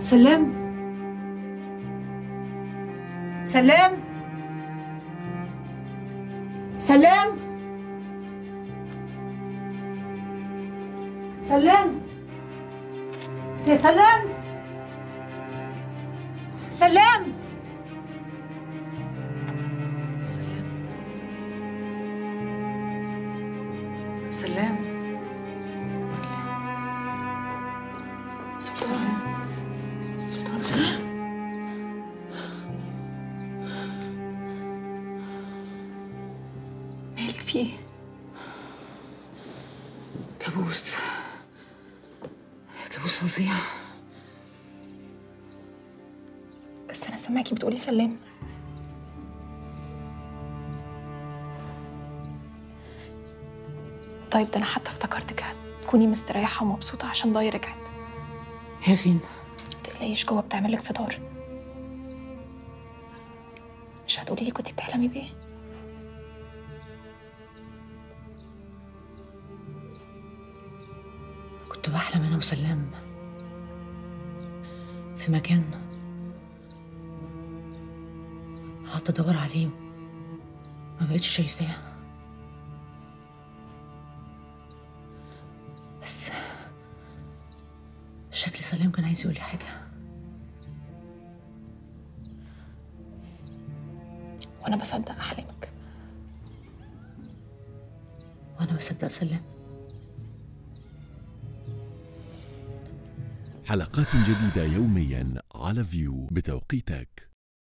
سلام. سلام. سلام. سلام. يا سلام. سلام. سلام. سلام. سلطان. سلطان. مالك فيه؟ كابوس. كابوس فظيع. بس أنا سامعاكي بتقولي سلام. طيب ده أنا حتى افتكرتك هتكوني مستريحة ومبسوطة عشان ضاي رجعت. هي فين؟ متقلقيش جوه بتعملك فطار. مش هتقولي لي كنتي بتحلمي بإيه؟ كنت بحلم أنا وسلام في مكان قعدت أدور عليه ما بقتش شايفاه، بس شكل سلام كان عايز يقول لي حاجة. وأنا بصدق أحلامك. وأنا بصدق سلام. حلقات جديدة يومياً على فيو بتوقيتك.